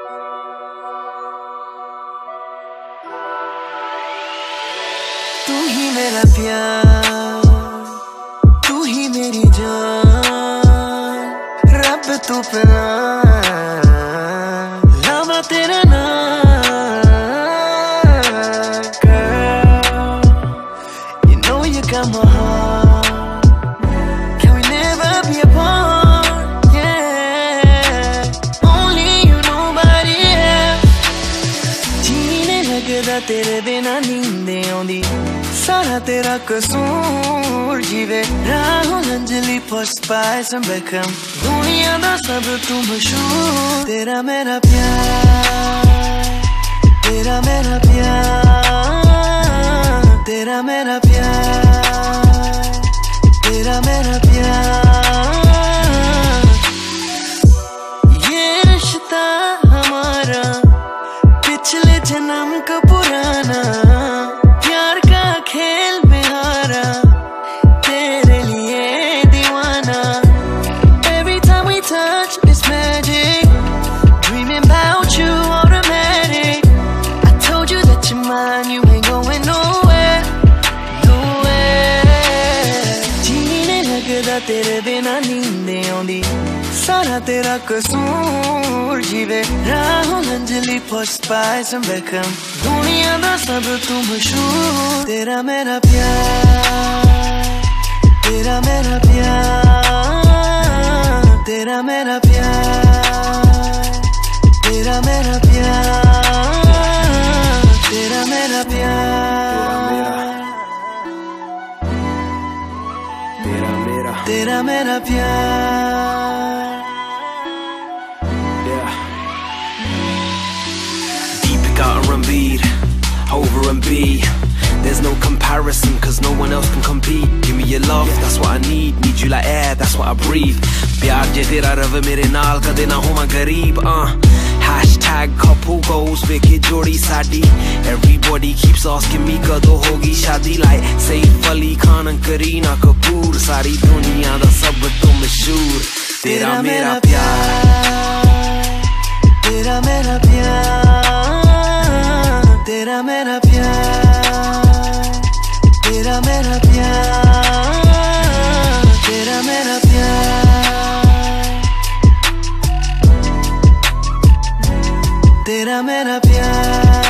तू ही मेरा प्यार, तू ही मेरी जान, रब तू पिला लावा तेरा नाम। Girl, you know you got my heart, can we never be apart? Yeah, only you, nobody else। जीने लगदा तेरे बिना नींदे आउंदी, सारा तेरा कसूर जीवे राहुल अंजलि पुष्पाइस बेकम, दुनिया दा सब तू मशहूर। तेरा मेरा प्यार, तेरा मेरा प्यार, तेरा मेरा प्यार, तेरा मेरा प्यार। ये रिश्ता हमारा पिछले जन्म का पुराना, खेल में हारा तेरे लिए दीवाना। Every time we touch it's magic, dreaming about you automatic। I told you that you're mine, you ain't going nowhere, nowhere। जीने लगदा तेरे बिना नींदे आउंदी, सारा तेरा कसूर जीवे राहुल अंजलि पुष्पाइस बेकम, दुनिया दा सब तू मशहूर। तेरा मेरा प्यार, तेरा मेरा प्यार, तेरा मेरा प्यार, तेरा मेरा प्यार, तेरा मेरा प्यार, तेरा मेरा प्यार। Over and B, there's no comparison cause no one else can compete। Give me your love, that's what I need you like air, that's what I breathe। प्यार जे तेरा रवे मेरे नाल कदे ना होवां गरीब। Hashtag couple goals वेखे जोड़ी साडी, everybody keeps asking me कदों होगी शादी। Like Saif Ali Khan and Kareena Kapoor, सारी दुनिया दा सब तो मशहूर। तेरा मेरा प्यार, तेरा मेरा प्यार, तेरा मेरा प्यार, तेरा मेरा प्यार, तेरा मेरा प्यार, तेरा मेरा प्यार।